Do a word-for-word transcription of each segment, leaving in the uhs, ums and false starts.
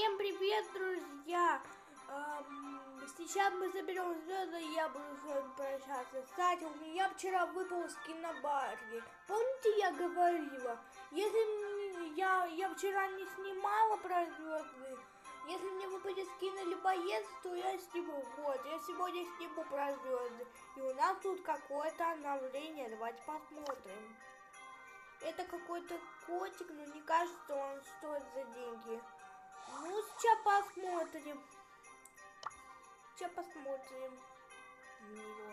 Всем привет, друзья! Эм, сейчас мы заберем звезды, и я буду с вами прощаться. Кстати, у меня вчера выпал скин на Барби. Помните, я говорила, если я, я вчера не снимала про звезды, если мне выпадет скин или боец, то я сниму. Вот, я сегодня сниму про звезды. И у нас тут какое-то обновление. Давайте посмотрим. Это какой-то котик, но не кажется, он стоит за деньги. Ну, сейчас посмотрим. Сейчас посмотрим на него.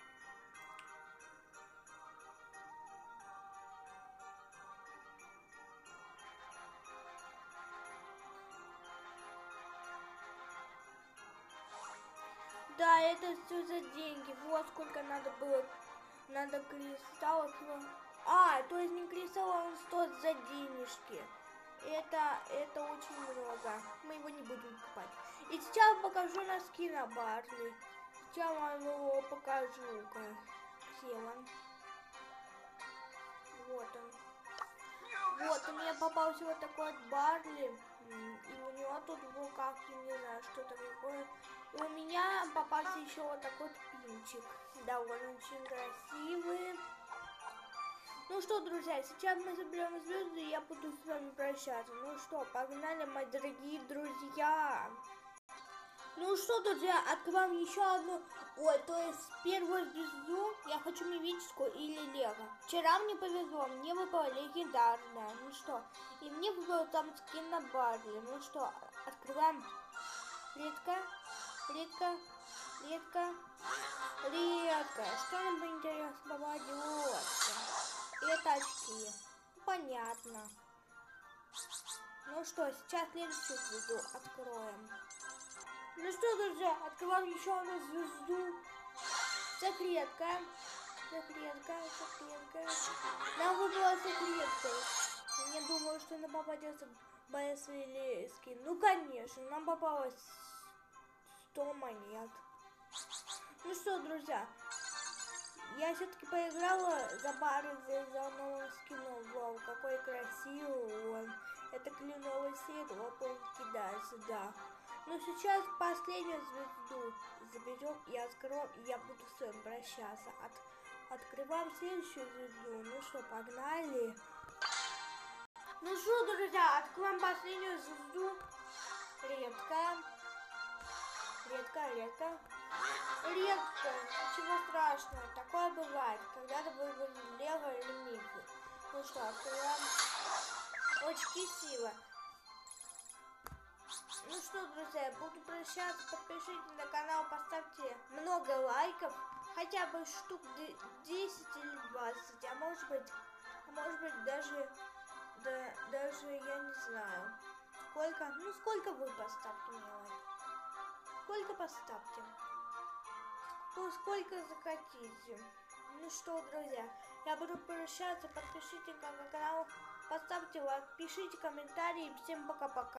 Да, это все за деньги. Вот сколько надо было. Надо кристаллов. А, то есть не кристалл, он стоит за денежки. Это, это очень много. Мы его не будем покупать. И сейчас покажу на скина Барли. Сейчас вам его покажу-ка. Где он? Вот он. Вот, у меня попался вот такой вот Барли. И у него тут в руках, я не знаю, что-то такое. И у меня попался еще вот такой вот пинчик. Да, он очень красивый. Ну что, друзья, сейчас мы заберем звезды, и я буду с вами прощаться. Ну что, погнали, мои дорогие друзья. Ну что, друзья, открываем еще одну, ой, то есть первую звезду. Я хочу мифическую или лего. Вчера мне повезло, мне выпала легендарная. Ну что, и мне выпал там скин на Барли. Ну что, открываем. Редко, редко, редко, редко. Что нам интересно попадется? Это очки. Понятно. Ну что, сейчас следующую звезду откроем. Ну что, друзья, открываем еще одну звезду. Секретка. Секретка, секретка. Нам выпала секретка. Я думаю, что нам попадется боец или скин. Ну, конечно, нам попалось сто монет. Ну что, друзья, я все-таки поиграла за Барли, за новым скином. Вау, какой красивый он. Это кленовый свет, вот он кидается, да. Но сейчас последнюю звезду заберем и откроем, и я буду с вами прощаться. От, открываем следующую звезду. Ну что, погнали. Ну что, друзья, открываем последнюю звезду. Редко. Редко, редко. Редко, ничего страшного, такое бывает, когда-то будет лего или мифы. Ну что, открываем очки силы. Ну что, друзья, я буду прощаться, подпишитесь на канал, поставьте много лайков, хотя бы штук десять или двадцать, а может быть, а может быть даже, да, даже я не знаю, сколько, ну сколько вы поставьте мне лайк, сколько поставьте. Ну, сколько захотите. Ну что, друзья, я буду прощаться. Подпишитесь на канал, поставьте лайк, пишите комментарии. Всем пока-пока.